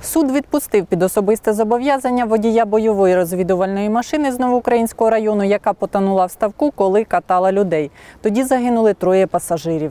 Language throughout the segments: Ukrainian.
Суд відпустив під особисте зобов'язання водія бойової розвідувальної машини з Новоукраїнського району, яка потонула в ставку, коли катала людей. Тоді загинули 3 пасажирів.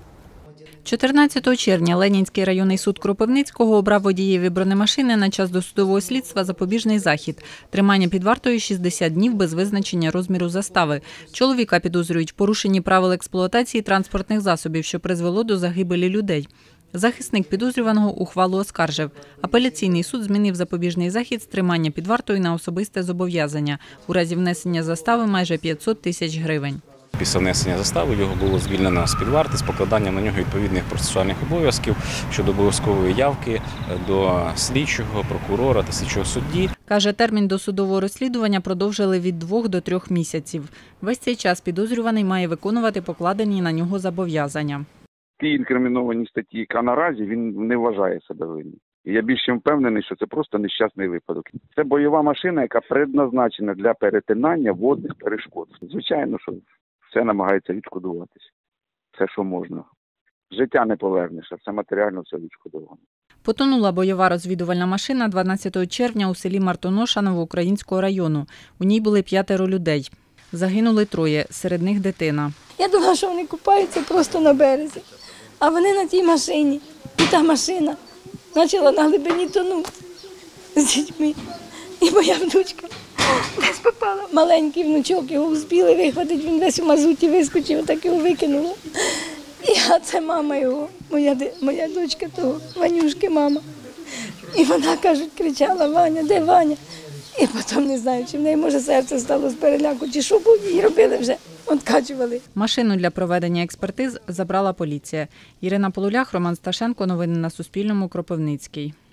14 червня Ленінський районний суд Кропивницького обрав водієві бронемашини на час досудового слідства запобіжний захід – тримання під вартою 60 днів без визначення розміру застави. Чоловіка підозрюють в порушенні правил експлуатації транспортних засобів, що призвело до загибелі людей. Захисник підозрюваного ухвалу оскаржив. Апеляційний суд змінив запобіжний захід з тримання під вартою на особисте зобов'язання. У разі внесення застави майже 500 тисяч гривень. Після внесення застави його було звільнено з-під варти з покладанням на нього відповідних процесуальних обов'язків щодо обов'язкової явки до слідчого, прокурора та слідчого судді. Каже, термін досудового розслідування продовжили від 2 до 3 місяців. Весь цей час підозрюваний має виконувати покладені на нього зобов'язання. Ті інкриміновані статті, яка наразі, він не вважає себе винним. І я більш чим впевнений, що це просто нещасний випадок. Це бойова машина, яка предназначена для перетинання водних перешкод. Звичайно, що все намагається відшкодуватися. Все, що можна. Життя не повернеш, а все матеріально все відшкодовано. Потонула бойова розвідувальна машина 12 червня у селі Мартоноша Новоукраїнського району. У ній були 5 людей. Загинули 3, серед них дитина. Я думала, що вони купаються просто на березі, а вони на тій машині. І та машина почала на глибині тонути з дітьми. І моя внучка десь попала. Маленький внучок, його успіли вихватити, він весь у мазуті вискочив, так його викинуло. І це мама його, моя дочка того, Ванюшки мама. І вона, кажуть, кричала: "Ваня, де Ваня?" І потім не знаю, чи в неї, може, серце стало з переляку, чи що, бо її робили вже, откачували. Машину для проведення експертиз забрала поліція. Ірина Полулях, Роман Сташенко. Новини на Суспільному. Кропивницький.